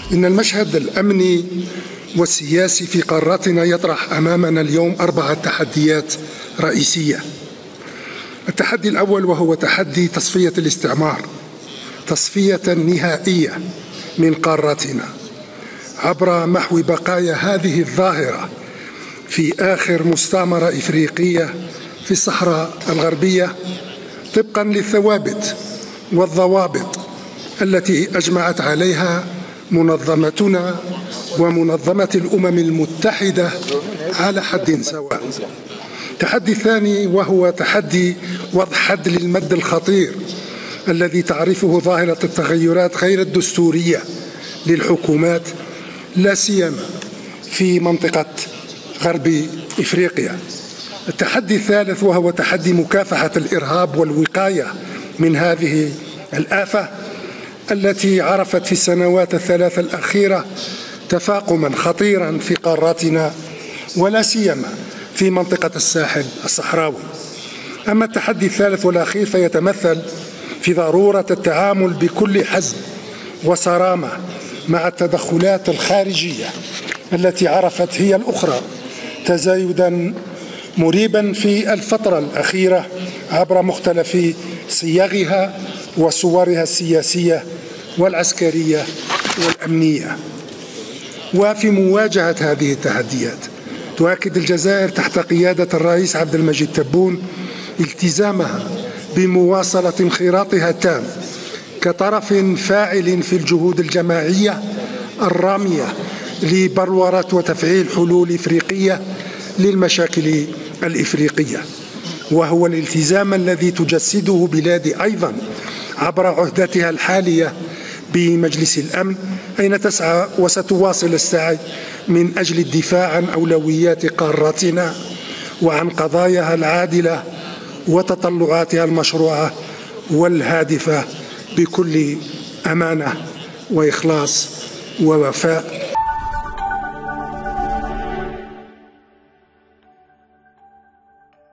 إن المشهد الأمني والسياسي في قارتنا يطرح أمامنا اليوم 4 تحديات رئيسية. التحدي الأول وهو تحدي تصفية الاستعمار، تصفية نهائية من قارتنا عبر محو بقايا هذه الظاهرة في آخر مستعمرة إفريقية في الصحراء الغربية، طبقا للثوابت والضوابط التي أجمعت عليها منظمتنا ومنظمة الأمم المتحدة على حد سواء. التحدي الثاني وهو تحدي وضع حد للمد الخطير الذي تعرفه ظاهرة التغيرات غير الدستورية للحكومات، لا سيما في منطقة غرب إفريقيا. التحدي الثالث وهو تحدي مكافحة الإرهاب والوقاية من هذه الآفة التي عرفت في السنوات ال3 الأخيرة تفاقما خطيرا في قاراتنا ولا سيما في منطقة الساحل الصحراوي. أما التحدي الثالث والأخير فيتمثل في ضرورة التعامل بكل حزم وصرامة مع التدخلات الخارجية التي عرفت هي الأخرى تزايدا مريبا في الفترة الأخيرة عبر مختلف صيغها وصورها السياسية والعسكرية والأمنية. وفي مواجهة هذه التحديات تؤكد الجزائر تحت قيادة الرئيس عبد المجيد تبون التزامها بمواصلة انخراطها التام كطرف فاعل في الجهود الجماعية الرامية لبلورة وتفعيل حلول إفريقية للمشاكل الإفريقية، وهو الالتزام الذي تجسده بلادي أيضا عبر عهدتها الحالية بمجلس الأمن، أين تسعى وستواصل السعي من أجل الدفاع عن أولويات قارتنا وعن قضاياها العادلة وتطلعاتها المشروعة والهادفة بكل أمانة وإخلاص ووفاء